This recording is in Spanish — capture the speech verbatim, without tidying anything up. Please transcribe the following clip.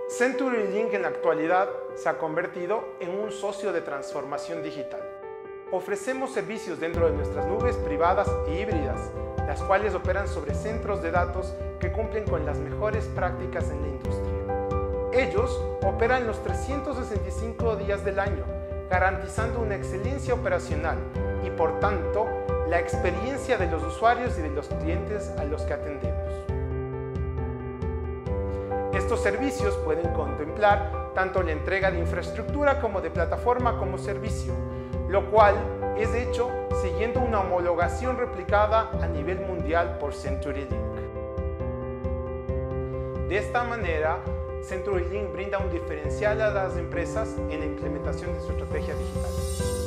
CenturyLink en la actualidad se ha convertido en un socio de transformación digital. Ofrecemos servicios dentro de nuestras nubes privadas e híbridas, las cuales operan sobre centros de datos que cumplen con las mejores prácticas en la industria. Ellos operan los trescientos sesenta y cinco días del año, garantizando una excelencia operacional y, por tanto, la experiencia de los usuarios y de los clientes a los que atendemos. Estos servicios pueden contemplar tanto la entrega de infraestructura como de plataforma como servicio, lo cual es hecho siguiendo una homologación replicada a nivel mundial por CenturyLink. De esta manera, CenturyLink brinda un diferencial a las empresas en la implementación de su estrategia digital.